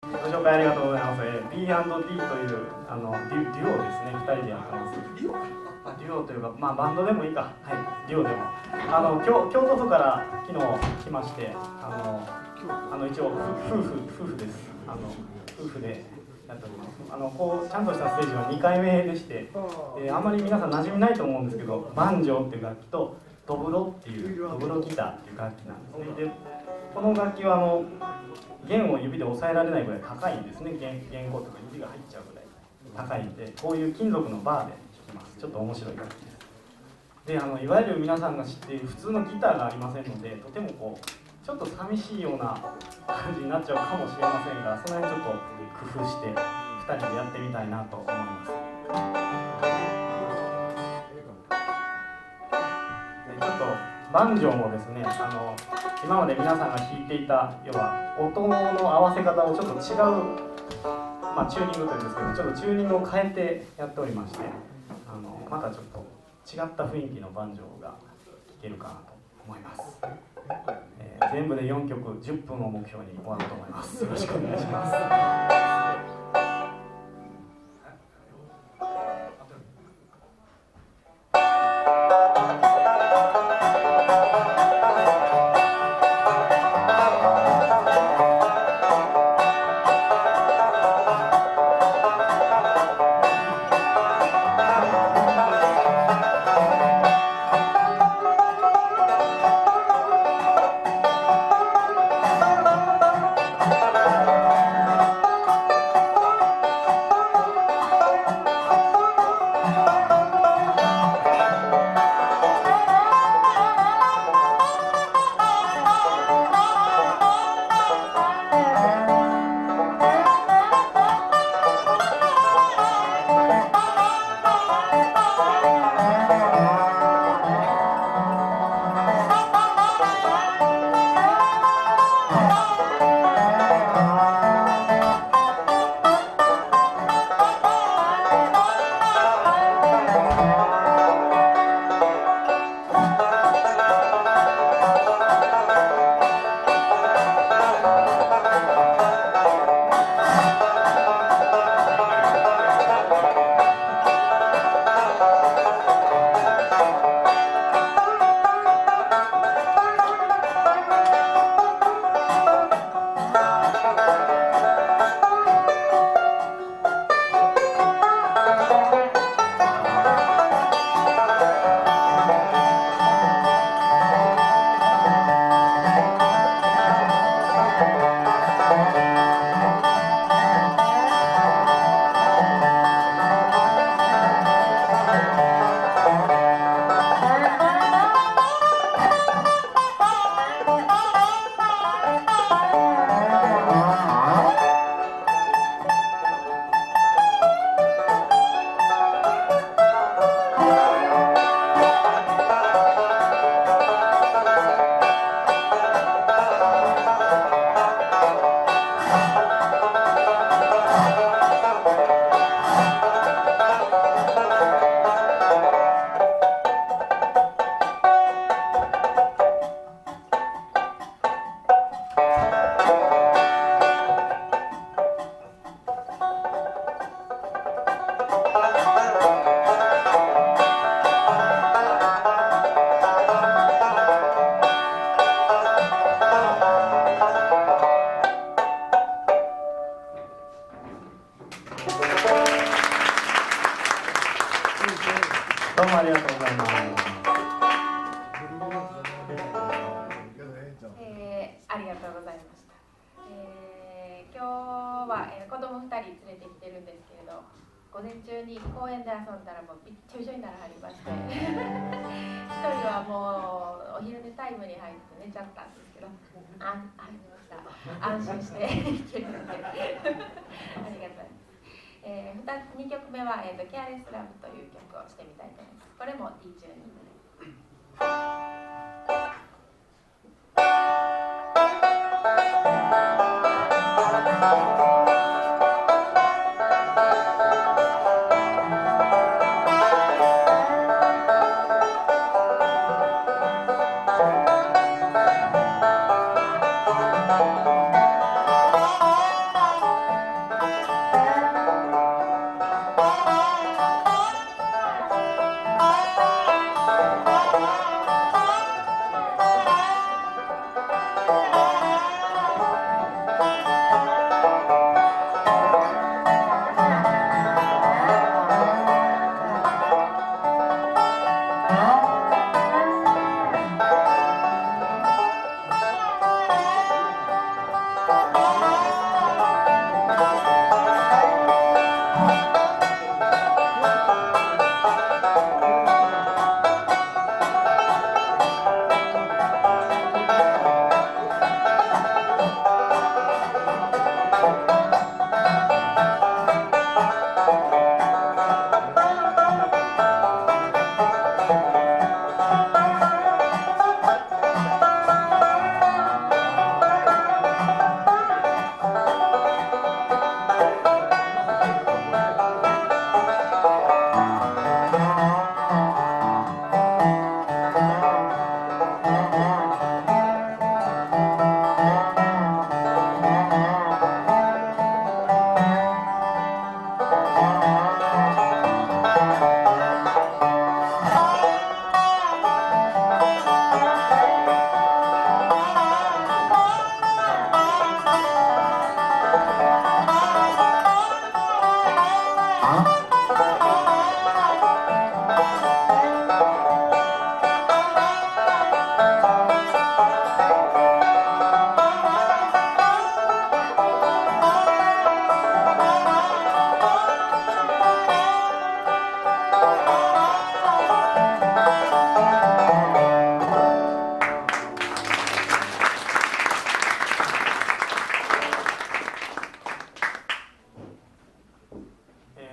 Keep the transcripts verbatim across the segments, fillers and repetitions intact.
ご紹介ありがとうございます。えー、ビーアンドティー というあのデュ、デュオですね。ふたりでやってます。デュオ？あ、デュオというか、まあバンドでもいいか。はい、デュオでも。あの京京都府から昨日来まして、あのあの一応夫婦夫婦です。あの夫婦でやっております。あのこうちゃんとしたステージはにかいめでして、えー、あんまり皆さん馴染みないと思うんですけど、バンジョーっていう楽器とドブロっていうドブロギターっていう楽器なんですね。で、この楽器はあの弦を指で押さえられないぐらい高いんですね。弦弦高とか指が入っちゃうぐらい高いんで、こういう金属のバーで弾きます。ちょっと面白い楽器です。で、あのいわゆる皆さんが知っている普通のギターがありませんので、とてもこうちょっと寂しいような感じになっちゃうかもしれませんが、その辺ちょっと工夫してふたりでやってみたいなと思います。で、ちょっとバンジョーもですね、あの今まで皆さんが弾いていた要は音の合わせ方をちょっと違う、まあ、チューニングというんですけど、ちょっとチューニングを変えてやっておりまして、あのまたちょっと違った雰囲気のバンジョーが聴けるかなと思います。えー、全部でよんきょくじゅっぷんを目標に終わると思います。よろしくお願いします。どうもありがとうございます。 えー、ありがとうございました。えー、今日は、えー、子供ふたり連れてきてるんですけれど、午前中に公園で遊んだらもうびっちょびちょにならはりまして、一人はもうお昼寝タイムに入って寝ちゃったんですけど、あ、ありました。安心していけるのでありがたいです。えー、にきょくめは、えーと「ケアレスラブ」という曲をしてみたいと思います。これも D チューニングで。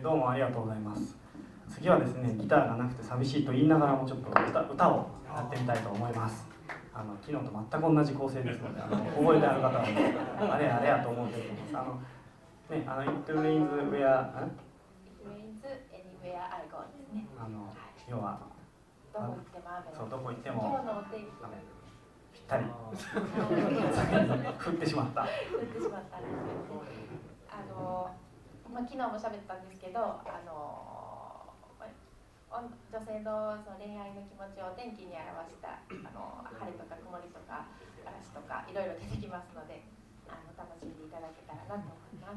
どうもありがとうございます。次はですね、ギターがなくて寂しいと言いながらもちょっと 歌, 歌をやってみたいと思います。あの昨日と全く同じ構成ですので、あの覚えてある方はあれあれやと思ってると思います。あのね、あの It rains where It rains anywhere I go ですね。 あの要はどこ行っても雨。 そうどこ行っても今日のお天気ぴったり降ってしまった。 降ってしまったんですけどね。あのまあ昨日も喋ったんですけど、あの女性のその恋愛の気持ちを天気に表したあの晴れとか曇りとか嵐とかいろいろ出てきますので、あの楽しんでいただけたらなと思います。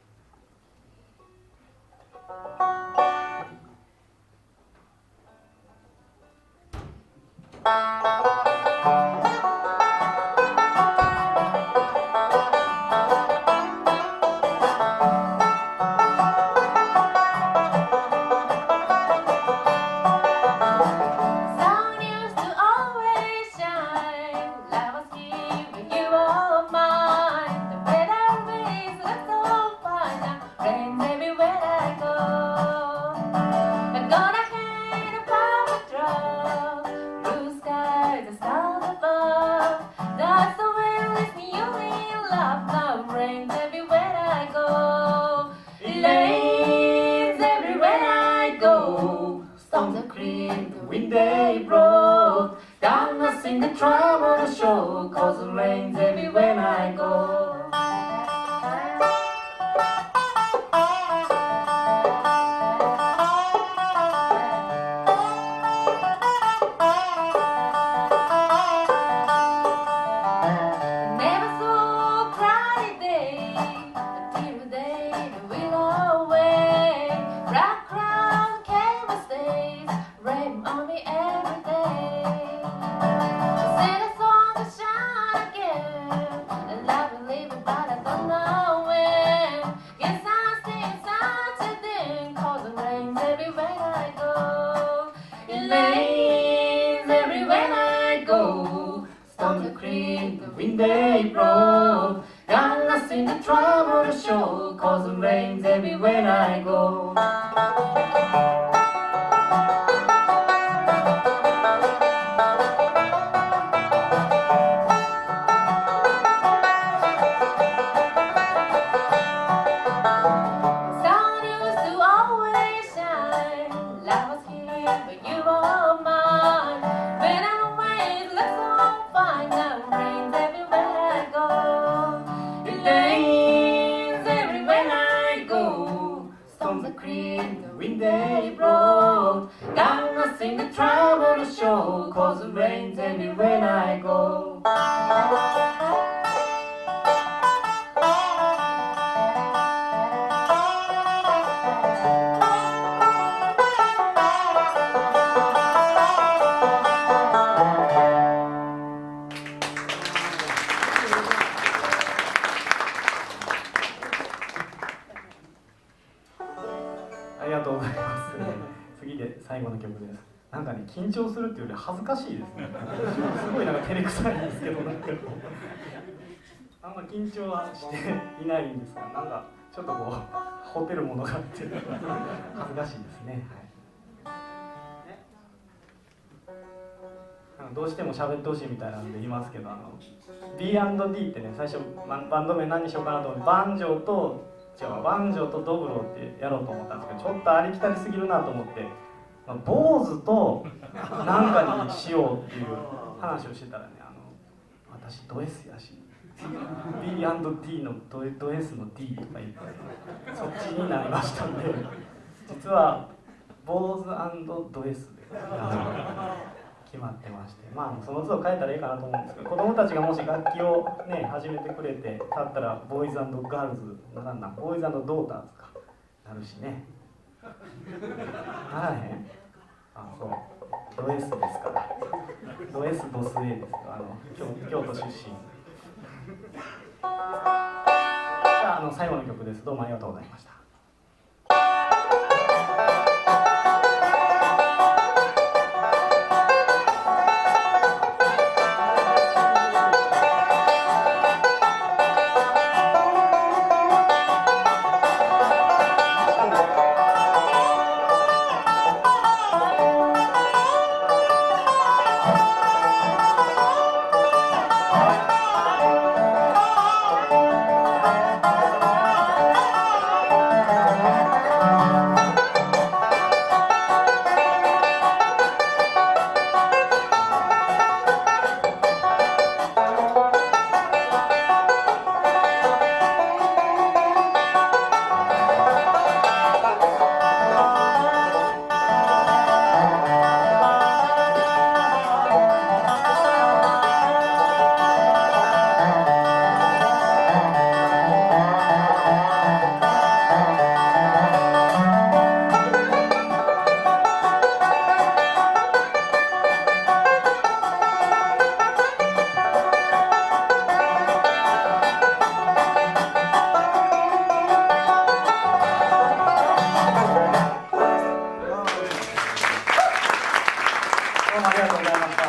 They broke down, I sing the trouble to show, cause it rains everywhere I go. Never so cloudy day, the tear of day, the willow away, black clouds came and stays, rain on me every day. Sing a song to shine again, and I believe it, but I don't know when. Yes, I sing such a thing, cause it rains everywhere I go. It rains everywhere I go. Storms are creep, the wind they blow. Gonna sing the trouble to show, cause it rains everywhere I go. They broke. Gonna sing the trouble to show, cause it rains everywhere I go. ありがとうございます。次で最後の曲です。なんかね、緊張するっていうより恥ずかしいですね。すごいなんか照れくさいんですけど、なんかあんま緊張はしていないんですが、なんかちょっとこうホテルものがあって恥ずかしいですね。はい、どうしても喋ってほしいみたいなんで言いますけど、あの ビーアンドディー ってね、最初バンド名何にしようかなと思って、バンジョーと違うバンジョーとドブローってやろうと思ったんですけど、ちょっとありきたりすぎるなと思って、まあ、坊主と何かにしようっていう話をしてたらね、あの私ド S やし ビーアンドディー のド S の D とか言ってそっちになりましたんで、実は坊主ド S で決まってまして、まあその都度変えたらいいかなと思うんですけど、子供たちがもし楽器をね始めてくれて立ったらボーイズ&ガールズなんだボーイズ&ドーターズかなるしね。ならへん？あ、そう。ド S ですから。ド S ドス A ですよ。あの 京, 京都出身。じゃあ、あの最後の曲です。どうもありがとうございました。 どうもありがとうございました。